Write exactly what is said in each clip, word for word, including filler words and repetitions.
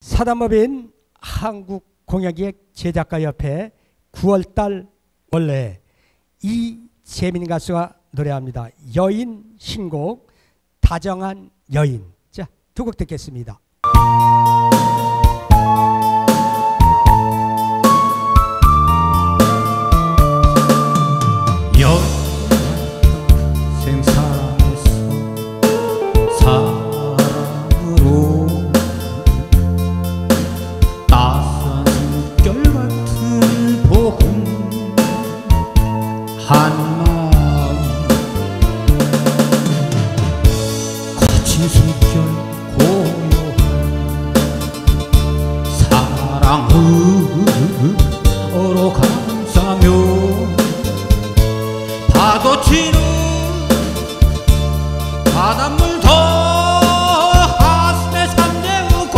사단법인 한국공연기획 제작가협회 구월달 원래 이재민 가수가 노래합니다. 여인 신곡 다정한 여인. 자, 두 곡 듣겠습니다. 생사에서 사랑으로 따스한 숨결 같은 봄 한 마음 거친 숨결 고요한 사랑으로 감싸며 파도치는 바닷물 더 가슴에 잠재우고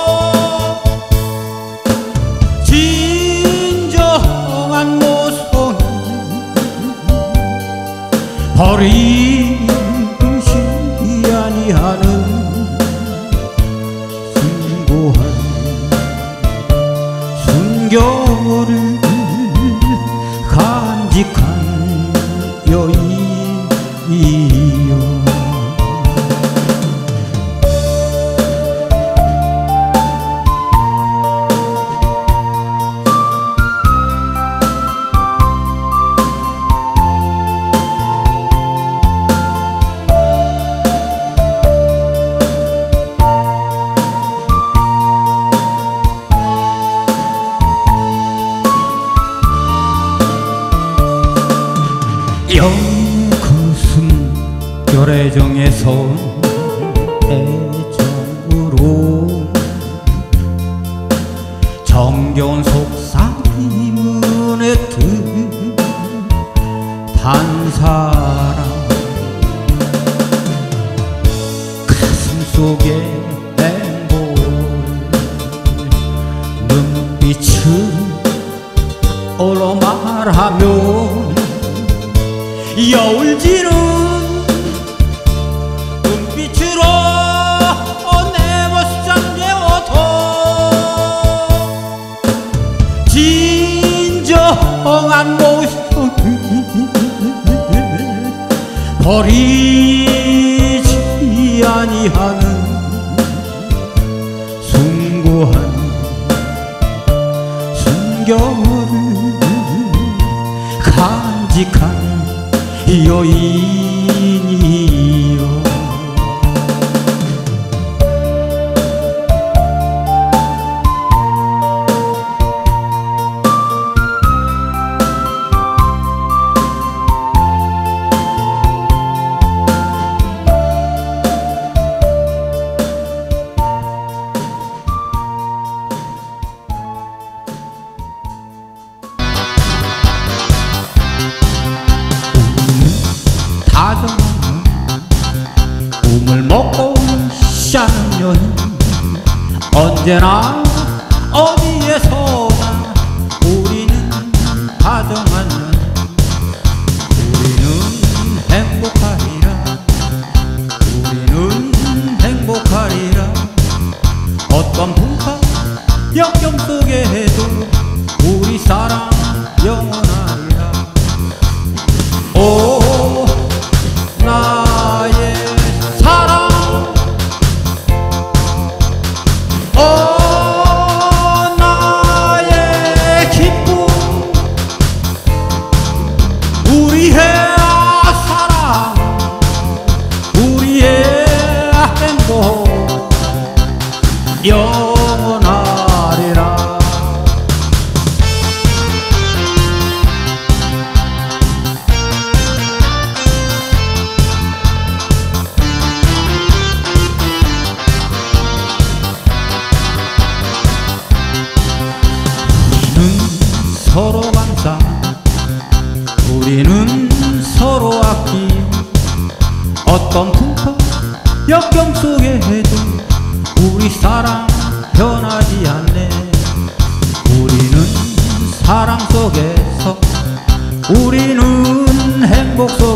진정한 모성 버리지 아니하는 숭고한 순결을 간직한 여인이여. 그 숨결의 정에서 애정으로 정겨운 속삭임을 든 단사랑 가슴 속에 행복 눈빛은 얼어 말하며 여울지는 눈빛으로 내 모습 잠재워도 진정한 모습을 버리지 아니하는 숭고한 순결을 간직한 여인이여. 꿈을 먹고 사는 여인 언제나 어디에서나 우리는 다정한 여인. 우리는 행복하리라 우리는 행복하리라 어떤 풍파 역경 속에도 우리 사랑 영원하리라. 오 나의 사랑 오 나의 기쁨 우리의 사랑 우리의 행복 영원하리라. 서로 감싸 우리는 서로 아끼 어떤 풍파 역경 속에도 우리 사랑 변하지 않네. 우리는 사랑 속에서 우리는 행복 속에서